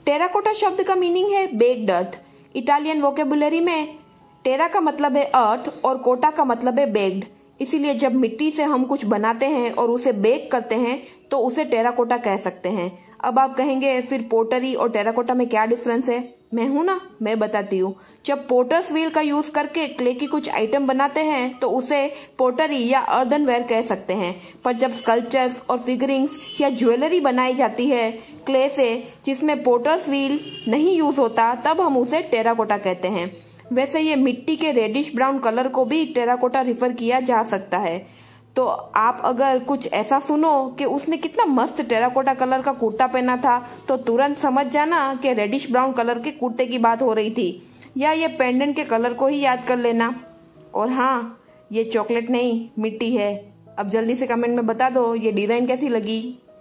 Terracotta शब्द का meaning है बेक्ड अर्थ। इटालियन वोकेबुलरी में टेरा का मतलब है अर्थ और कोटा का मतलब है बेक्ड। इसीलिए जब मिट्टी से हम कुछ बनाते हैं और उसे बेक करते हैं तो उसे टेराकोटा कह सकते हैं। अब आप कहेंगे फिर पोटरी और टेराकोटा में क्या डिफरेंस है? मैं हूं ना, मैं बताती हूँ। जब पोटर्स व्हील का यूज करके क्ले की कुछ आइटम बनाते हैं तो उसे पोटरी या अर्दनवेयर कह सकते हैं, पर जब स्कल्पचर्स और फिगरिंग्स या ज्वेलरी बनाई जाती है क्ले से जिसमें पोटर्स व्हील नहीं यूज होता, तब हम उसे टेराकोटा कहते हैं। वैसे ये मिट्टी के रेडिश ब्राउन कलर को भी टेराकोटा रिफर किया जा सकता है। तो आप अगर कुछ ऐसा सुनो कि उसने कितना मस्त टेराकोटा कलर का कुर्ता पहना था तो तुरंत समझ जाना कि रेडिश ब्राउन कलर के कुर्ते की बात हो रही थी, या ये पेंडेंट के कलर को ही याद कर लेना। और हाँ, ये चॉकलेट नहीं मिट्टी है। अब जल्दी से कमेंट में बता दो ये डिजाइन कैसी लगी।